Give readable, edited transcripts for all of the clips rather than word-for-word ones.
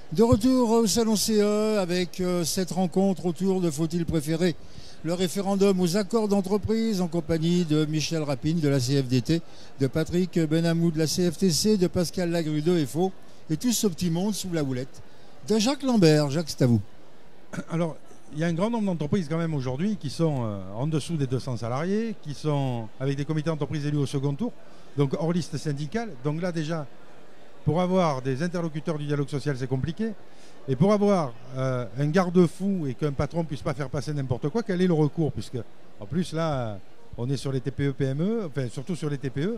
De retour au Salon CE avec cette rencontre autour de Faut-il préférer le référendum aux accords d'entreprise en compagnie de Michel Rapine de la CFDT, de Patrick Benamou de la CFTC, de Pascal Lagru de FO et tout ce petit monde sous la houlette de Jacques Lambert. Jacques, c'est à vous. Alors, il y a un grand nombre d'entreprises quand même aujourd'hui qui sont en dessous des 200 salariés, qui sont avec des comités d'entreprise élus au second tour, donc hors liste syndicale. Donc là déjà, pour avoir des interlocuteurs du dialogue social, c'est compliqué. Et pour avoir un garde-fou et qu'un patron ne puisse pas faire passer n'importe quoi, quel est le recours? Puisque, en plus, là, on est sur les TPE-PME, enfin, surtout sur les TPE.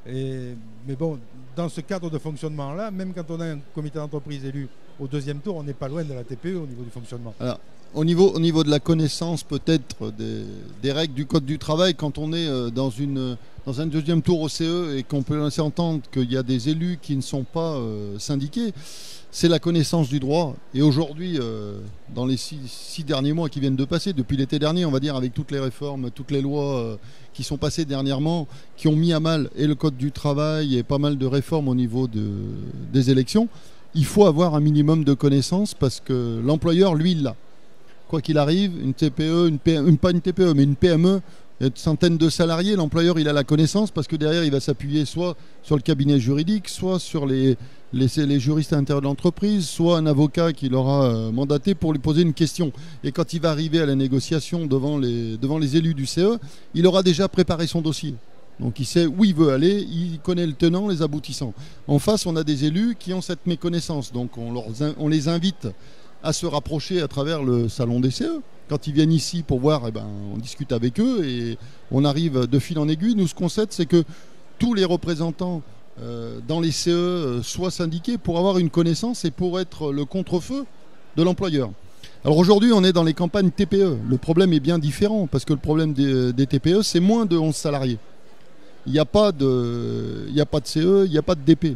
Mais bon, dans ce cadre de fonctionnement-là, même quand on a un comité d'entreprise élu au deuxième tour, on n'est pas loin de la TPE au niveau du fonctionnement. Alors, au niveau de la connaissance peut-être des règles du Code du travail, quand on est dans un deuxième tour au CE et qu'on peut laisser entendre qu'il y a des élus qui ne sont pas syndiqués, c'est la connaissance du droit. Et aujourd'hui, dans les six derniers mois qui viennent de passer, depuis l'été dernier, on va dire, avec toutes les réformes, toutes les lois qui sont passées dernièrement, qui ont mis à mal et le Code du travail et pas mal de réformes au niveau des élections, il faut avoir un minimum de connaissances parce que l'employeur, lui, il l'a. Quoi qu'il arrive, une TPE, pas une TPE, mais une PME, une centaine de salariés, l'employeur, il a la connaissance parce que derrière, il va s'appuyer soit sur le cabinet juridique, soit sur les juristes à l'intérieur de l'entreprise, soit un avocat qui l'aura mandaté pour lui poser une question. Et quand il va arriver à la négociation devant les élus du CE, il aura déjà préparé son dossier. Donc il sait où il veut aller, il connaît le tenant, les aboutissants. En face, on a des élus qui ont cette méconnaissance. Donc on les invite à se rapprocher à travers le salon des CE. Quand ils viennent ici pour voir, on discute avec eux et on arrive de fil en aiguille. Nous, ce qu'on sait, c'est que tous les représentants dans les CE soient syndiqués pour avoir une connaissance et pour être le contre-feu de l'employeur. Alors aujourd'hui, on est dans les campagnes TPE. Le problème est bien différent parce que le problème des TPE, c'est moins de 11 salariés. Il n'y a pas de CE, il n'y a pas de DP.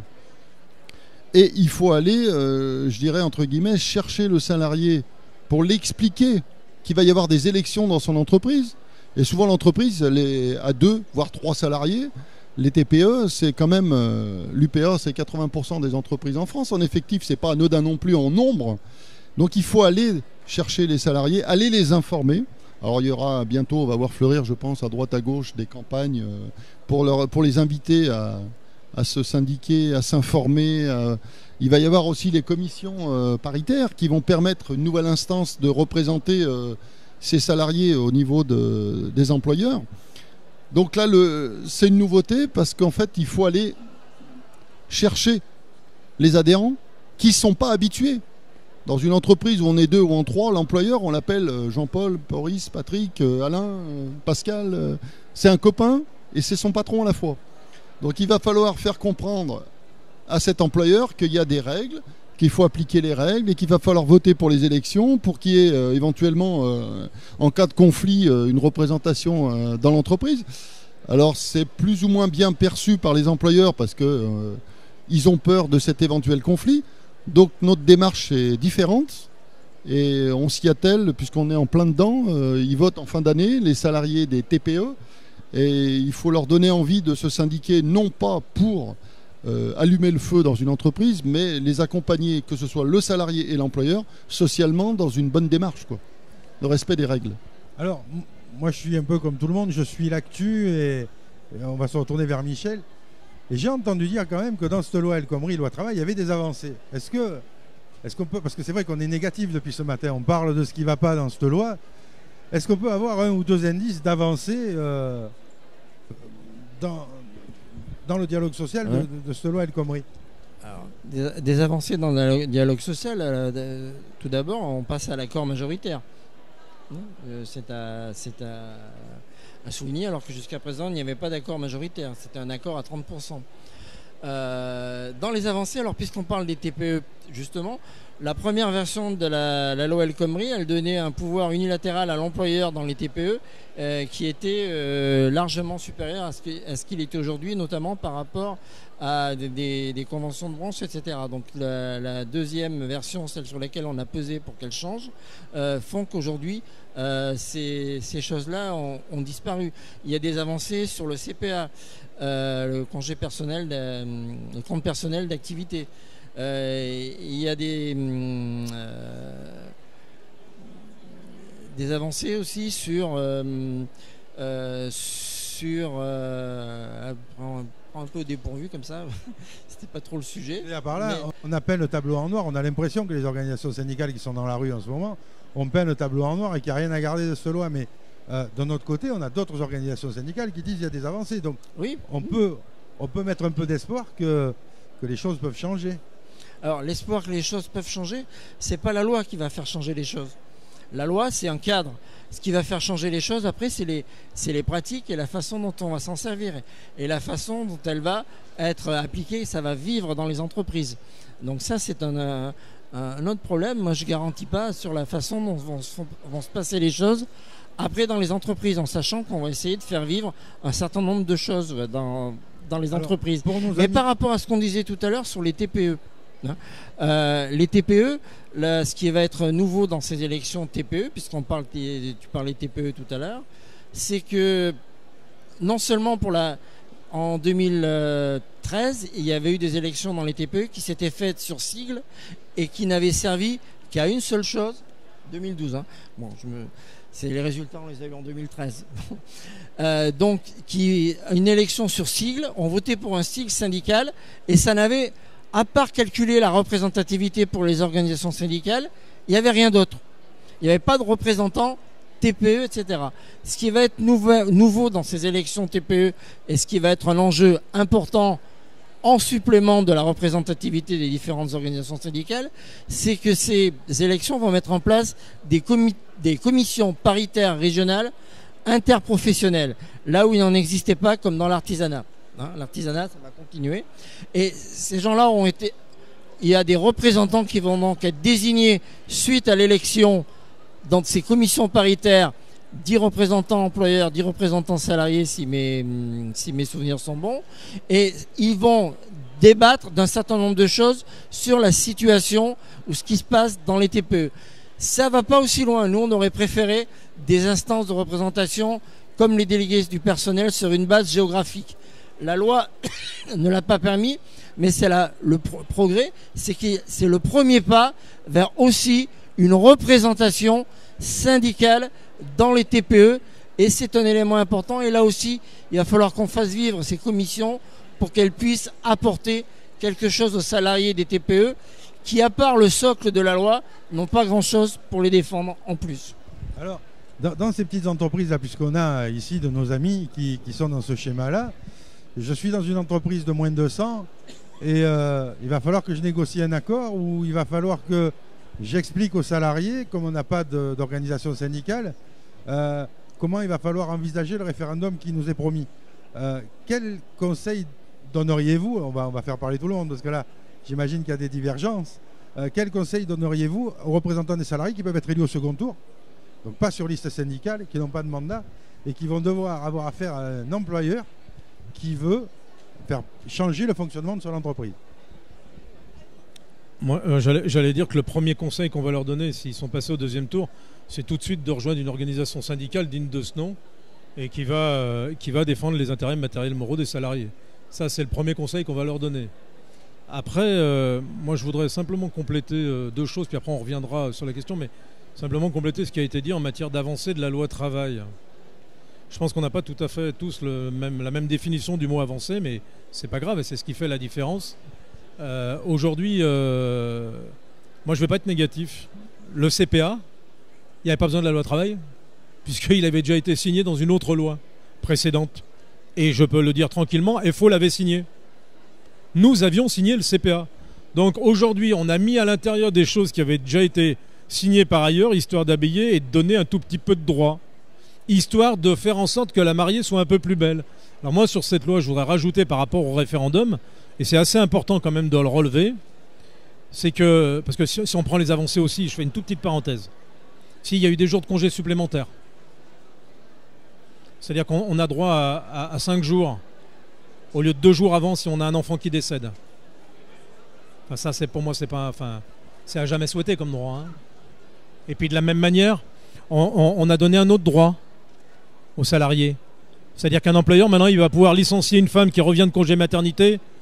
Et il faut aller, je dirais, entre guillemets, chercher le salarié pour l'expliquer qu'il va y avoir des élections dans son entreprise. Et souvent, l'entreprise, elle est à 2, voire 3 salariés. Les TPE, c'est quand même... L'UPA, c'est 80% des entreprises en France. En effectif, c'est pas anodin non plus en nombre. Donc, il faut aller chercher les salariés, aller les informer. Alors, il y aura bientôt, on va voir fleurir, je pense, à droite, à gauche, des campagnes pour les inviter à se syndiquer, à s'informer. Il va y avoir aussi les commissions paritaires qui vont permettre une nouvelle instance de représenter ces salariés au niveau des employeurs. Donc là, c'est une nouveauté parce qu'en fait, il faut aller chercher les adhérents qui ne sont pas habitués. Dans une entreprise où on est 2 ou en 3, l'employeur, on l'appelle Jean-Paul, Boris, Patrick, Alain, Pascal. C'est un copain et c'est son patron à la fois. Donc il va falloir faire comprendre à cet employeur qu'il y a des règles, qu'il faut appliquer les règles et qu'il va falloir voter pour les élections pour qu'il y ait éventuellement, en cas de conflit, une représentation dans l'entreprise. Alors c'est plus ou moins bien perçu par les employeurs parce qu'ils ont peur de cet éventuel conflit. Donc notre démarche est différente et on s'y attelle puisqu'on est en plein dedans. Ils votent en fin d'année, les salariés des TPE. Et il faut leur donner envie de se syndiquer, non pas pour allumer le feu dans une entreprise, mais les accompagner, que ce soit le salarié et l'employeur, socialement dans une bonne démarche, quoi. Le respect des règles. Alors, moi je suis un peu comme tout le monde, je suis l'actu et on va se retourner vers Michel. Et j'ai entendu dire quand même que dans cette loi El Khomri, loi travail, il y avait des avancées. Est-ce qu'on peut, parce que c'est vrai qu'on est négatif depuis ce matin, on parle de ce qui ne va pas dans cette loi. Est-ce qu'on peut avoir 1 ou 2 indices d'avancée dans le dialogue social de cette loi El Khomri? Alors, des avancées dans le dialogue social, tout d'abord, on passe à l'accord majoritaire. C'est à souligner, alors que jusqu'à présent, il n'y avait pas d'accord majoritaire. C'était un accord à 30%. Dans les avancées, alors puisqu'on parle des TPE, justement, la première version de la loi El Khomri, elle donnait un pouvoir unilatéral à l'employeur dans les TPE qui était largement supérieur à ce qu'il était aujourd'hui, notamment par rapport à des conventions de branche, etc. Donc la deuxième version, celle sur laquelle on a pesé pour qu'elle change, font qu'aujourd'hui, ces choses-là ont disparu. Il y a des avancées sur le CPA, le congé personnel, le compte personnel d'activité. Il y a des avancées aussi sur prends un peu au dépourvu comme ça, c'était pas trop le sujet. Et à part là, on a peint le tableau en noir, on a l'impression que les organisations syndicales qui sont dans la rue en ce moment ont peint le tableau en noir et qu'il n'y a rien à garder de cette loi. Mais d'un autre côté, on a d'autres organisations syndicales qui disent qu'il y a des avancées. Donc oui. on peut mettre un peu d'espoir que les choses peuvent changer. Alors l'espoir que les choses peuvent changer, c'est pas la loi qui va faire changer les choses. La loi, c'est un cadre. Ce qui va faire changer les choses, après, c'est les pratiques et la façon dont on va s'en servir. Et la façon dont elle va être appliquée, ça va vivre dans les entreprises. Donc ça, c'est un autre problème. Moi, je ne garantis pas sur la façon dont vont se passer les choses après dans les entreprises, en sachant qu'on va essayer de faire vivre un certain nombre de choses dans les entreprises. Mais par rapport à ce qu'on disait tout à l'heure sur les TPE, les TPE, là, ce qui va être nouveau dans ces élections TPE, puisqu'on parle, tu parlais TPE tout à l'heure, c'est que non seulement en 2013, il y avait eu des élections dans les TPE qui s'étaient faites sur sigle et qui n'avaient servi qu'à une seule chose, 2012. Hein. Bon, c'est les résultats, on les a eu en 2013. Donc, une élection sur sigle, on votait pour un sigle syndical et ça n'avait, à part calculer la représentativité pour les organisations syndicales, il n'y avait rien d'autre. Il n'y avait pas de représentants TPE, etc. Ce qui va être nouveau dans ces élections TPE et ce qui va être un enjeu important en supplément de la représentativité des différentes organisations syndicales, c'est que ces élections vont mettre en place des commissions paritaires régionales interprofessionnelles, là où il n'en existait pas comme dans l'artisanat. L'artisanat, ça va continuer. Et ces gens-là il y a des représentants qui vont donc être désignés suite à l'élection dans ces commissions paritaires, 10 représentants employeurs, 10 représentants salariés, si mes souvenirs sont bons. Et ils vont débattre d'un certain nombre de choses sur la situation ou ce qui se passe dans les TPE. Ça va pas aussi loin. Nous, on aurait préféré des instances de représentation comme les délégués du personnel sur une base géographique. La loi ne l'a pas permis, mais c'est le progrès, c'est que c'est le premier pas vers aussi une représentation syndicale dans les TPE, et c'est un élément important. Et là aussi, il va falloir qu'on fasse vivre ces commissions pour qu'elles puissent apporter quelque chose aux salariés des TPE qui, à part le socle de la loi, n'ont pas grand-chose pour les défendre en plus. Alors, dans ces petites entreprises-là, puisqu'on a ici de nos amis qui sont dans ce schéma-là, je suis dans une entreprise de moins de 200 et il va falloir que je négocie un accord où il va falloir que j'explique aux salariés, comme on n'a pas d'organisation syndicale, comment il va falloir envisager le référendum qui nous est promis. Quel conseil donneriez-vous, on va faire parler tout le monde parce que là j'imagine qu'il y a des divergences, quel conseil donneriez-vous aux représentants des salariés qui peuvent être élus au second tour, donc pas sur liste syndicale, qui n'ont pas de mandat et qui vont devoir avoir affaire à un employeur qui veut faire changer le fonctionnement de son entreprise? Moi, j'allais dire que le premier conseil qu'on va leur donner, s'ils sont passés au deuxième tour, c'est tout de suite de rejoindre une organisation syndicale digne de ce nom et qui va défendre les intérêts matériels moraux des salariés. Ça, c'est le premier conseil qu'on va leur donner. Après, moi, je voudrais simplement compléter deux choses, puis après on reviendra sur la question, mais simplement compléter ce qui a été dit en matière d'avancée de la loi travail. Je pense qu'on n'a pas tout à fait tous la même définition du mot avancé, mais c'est pas grave et c'est ce qui fait la différence. Aujourd'hui, moi je vais pas être négatif. Le CPA, il n'y avait pas besoin de la loi travail, puisqu'il avait déjà été signé dans une autre loi précédente. Et je peux le dire tranquillement, FO l'avait signé. Nous avions signé le CPA. Donc aujourd'hui, on a mis à l'intérieur des choses qui avaient déjà été signées par ailleurs, histoire d'habiller et de donner un tout petit peu de droit, histoire de faire en sorte que la mariée soit un peu plus belle. Alors moi, sur cette loi, je voudrais rajouter par rapport au référendum, et c'est assez important quand même de le relever, c'est que, parce que si on prend les avancées aussi, je fais une toute petite parenthèse, s'il y a eu des jours de congés supplémentaires, c'est-à-dire qu'on a droit à 5 jours, au lieu de 2 jours avant si on a un enfant qui décède. Enfin, ça, c'est pour moi, c'est pas, enfin, c'est à jamais souhaité comme droit. Hein. Et puis de la même manière, on a donné un autre droit aux salariés. C'est-à-dire qu'un employeur, maintenant, il va pouvoir licencier une femme qui revient de congé maternité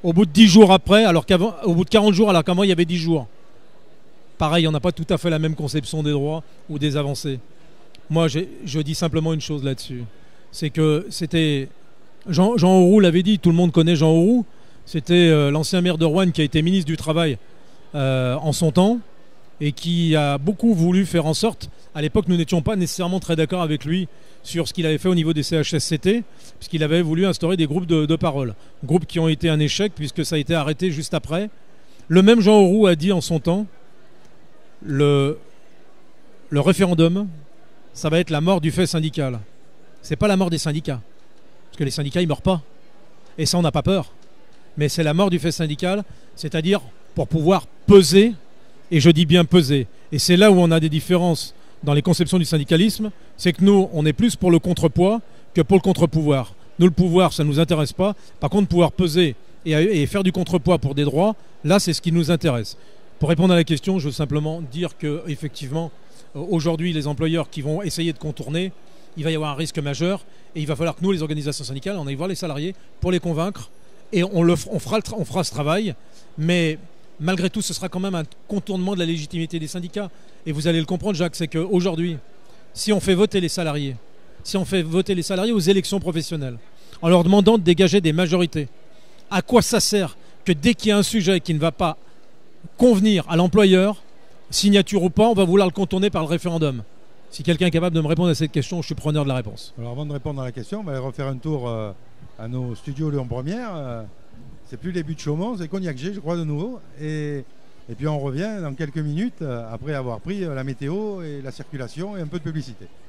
au bout de 10 jours après, au bout de 40 jours, alors qu'avant il y avait 10 jours. Pareil, on n'a pas tout à fait la même conception des droits ou des avancées. Moi, je dis simplement une chose là-dessus. C'est que c'était... Jean Auroux l'avait dit, tout le monde connaît Jean Auroux. C'était l'ancien maire de Roanne qui a été ministre du Travail en son temps et qui a beaucoup voulu faire en sorte... À l'époque, nous n'étions pas nécessairement très d'accord avec lui sur ce qu'il avait fait au niveau des CHSCT, puisqu'il avait voulu instaurer des groupes de parole. Groupes qui ont été un échec, puisque ça a été arrêté juste après. Le même Jean Auroux a dit en son temps, le référendum, ça va être la mort du fait syndical. C'est pas la mort des syndicats. Parce que les syndicats, ils meurent pas. Et ça, on n'a pas peur. Mais c'est la mort du fait syndical, c'est-à-dire pour pouvoir peser, et je dis bien peser. Et c'est là où on a des différences dans les conceptions du syndicalisme, c'est que nous, on est plus pour le contrepoids que pour le contre-pouvoir. Nous, le pouvoir, ça ne nous intéresse pas. Par contre, pouvoir peser et faire du contrepoids pour des droits, là, c'est ce qui nous intéresse. Pour répondre à la question, je veux simplement dire que, effectivement, aujourd'hui, les employeurs qui vont essayer de contourner, il va y avoir un risque majeur et il va falloir que nous, les organisations syndicales, on aille voir les salariés pour les convaincre et on fera ce travail. Mais malgré tout, ce sera quand même un contournement de la légitimité des syndicats. Et vous allez le comprendre, Jacques, c'est qu'aujourd'hui, si on fait voter les salariés aux élections professionnelles, en leur demandant de dégager des majorités, à quoi ça sert que dès qu'il y a un sujet qui ne va pas convenir à l'employeur, signature ou pas, on va vouloir le contourner par le référendum? Si quelqu'un est capable de me répondre à cette question, je suis preneur de la réponse. Alors avant de répondre à la question, on va aller refaire un tour à nos studios Lyon Première. C'est plus les buts de Chaumont, c'est Cognac G, je crois, de nouveau. Et puis on revient dans quelques minutes après avoir pris la météo et la circulation et un peu de publicité.